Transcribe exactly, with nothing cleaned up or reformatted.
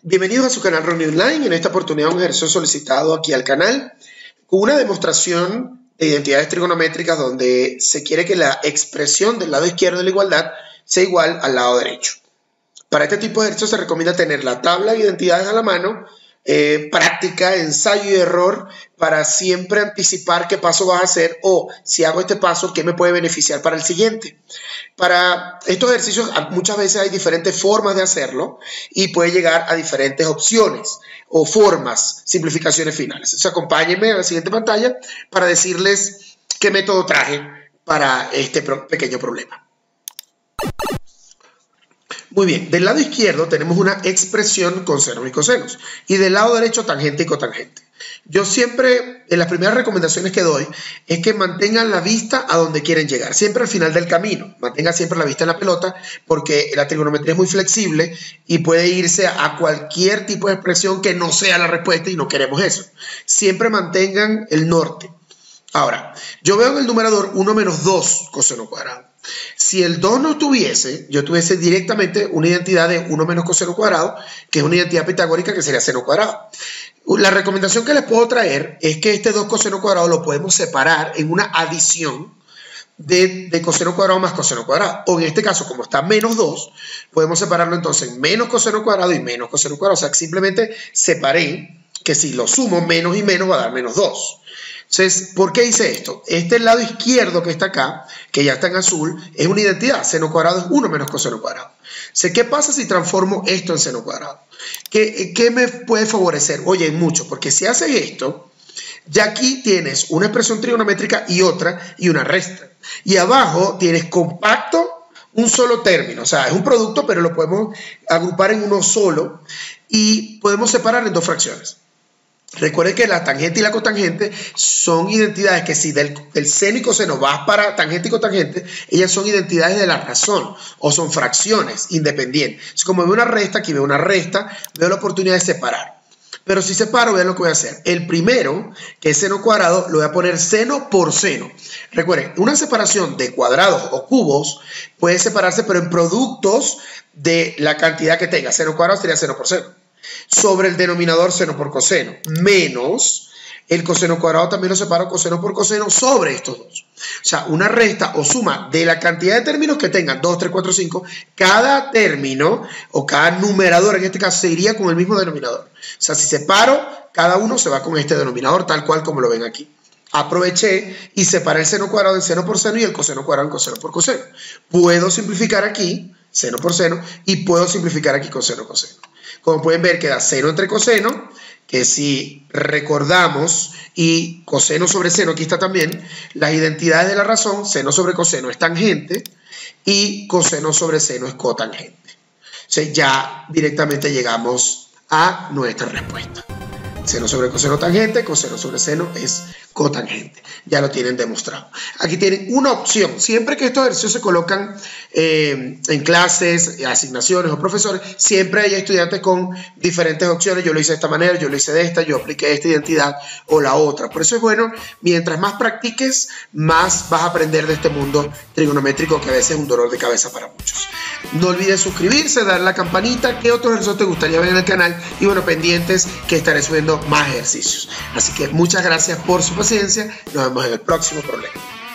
Bienvenidos a su canal Ronnie Online. En esta oportunidad un ejercicio solicitado aquí al canal con una demostración de identidades trigonométricas donde se quiere que la expresión del lado izquierdo de la igualdad sea igual al lado derecho. Para este tipo de ejercicio se recomienda tener la tabla de identidades a la mano, eh, práctica, ensayo y error para siempre anticipar qué paso vas a hacer o si hago este paso, qué me puede beneficiar para el siguiente. Para estos ejercicios muchas veces hay diferentes formas de hacerlo y puede llegar a diferentes opciones o formas, simplificaciones finales. Entonces acompáñenme a la siguiente pantalla para decirles qué método traje para este pequeño problema. Muy bien, del lado izquierdo tenemos una expresión con senos y cosenos y del lado derecho tangente y cotangente. Yo siempre, en las primeras recomendaciones que doy, es que mantengan la vista a donde quieren llegar, siempre al final del camino. Mantengan siempre la vista en la pelota porque la trigonometría es muy flexible y puede irse a cualquier tipo de expresión que no sea la respuesta y no queremos eso. Siempre mantengan el norte. Ahora, yo veo en el numerador uno menos dos coseno cuadrado. Si el dos no tuviese, yo tuviese directamente una identidad de uno menos coseno cuadrado, que es una identidad pitagórica que sería seno cuadrado. La recomendación que les puedo traer es que este dos coseno cuadrado lo podemos separar en una adición de, de coseno cuadrado más coseno cuadrado. O en este caso, como está menos dos, podemos separarlo entonces en menos coseno cuadrado y menos coseno cuadrado. O sea, que simplemente separé que si lo sumo menos y menos va a dar menos dos. Entonces, ¿por qué hice esto? Este lado izquierdo que está acá, que ya está en azul, es una identidad. Seno cuadrado es uno menos coseno cuadrado. Entonces, ¿qué pasa si transformo esto en seno cuadrado? ¿Qué, qué me puede favorecer? Oye, mucho, porque si haces esto, ya aquí tienes una expresión trigonométrica y otra, y una resta. Y abajo tienes compacto, un solo término. O sea, es un producto, pero lo podemos agrupar en uno solo y podemos separar en dos fracciones. Recuerden que la tangente y la cotangente son identidades que si del, del seno y coseno vas para tangente y cotangente, ellas son identidades de la razón o son fracciones independientes. Es como veo una resta, aquí veo una resta, veo la oportunidad de separar. Pero si separo, vean lo que voy a hacer. El primero, que es seno cuadrado, lo voy a poner seno por seno. Recuerden, una separación de cuadrados o cubos puede separarse, pero en productos de la cantidad que tenga. Seno cuadrado sería seno por seno. Sobre el denominador seno por coseno, menos el coseno cuadrado también lo separo coseno por coseno sobre estos dos. O sea, una resta o suma de la cantidad de términos que tengan, dos, tres, cuatro, cinco, cada término o cada numerador en este caso se iría con el mismo denominador. O sea, si separo, cada uno se va con este denominador tal cual como lo ven aquí. Aproveché y separé el seno cuadrado en seno por seno y el coseno cuadrado en coseno por coseno. Puedo simplificar aquí, seno por seno, y puedo simplificar aquí coseno coseno. Como pueden ver, queda seno entre coseno, que si recordamos, y coseno sobre seno, aquí está también, las identidades de la razón, seno sobre coseno es tangente, y coseno sobre seno es cotangente. O sea, ya directamente llegamos a nuestra respuesta. Seno sobre coseno tangente, coseno sobre seno es cotangente. Ya lo tienen demostrado. Aquí tienen una opción. Siempre que estos ejercicios se colocan eh, en clases, asignaciones o profesores, siempre hay estudiantes con diferentes opciones. Yo lo hice de esta manera, yo lo hice de esta, yo apliqué esta identidad o la otra. Por eso es bueno, mientras más practiques, más vas a aprender de este mundo trigonométrico que a veces es un dolor de cabeza para muchos. No olvides suscribirse, darle a la campanita. ¿Qué otros ejercicios te gustaría ver en el canal? Y bueno, pendientes que estaré subiendo más ejercicios. Así que muchas gracias por su paciencia. Nos vemos en el próximo problema.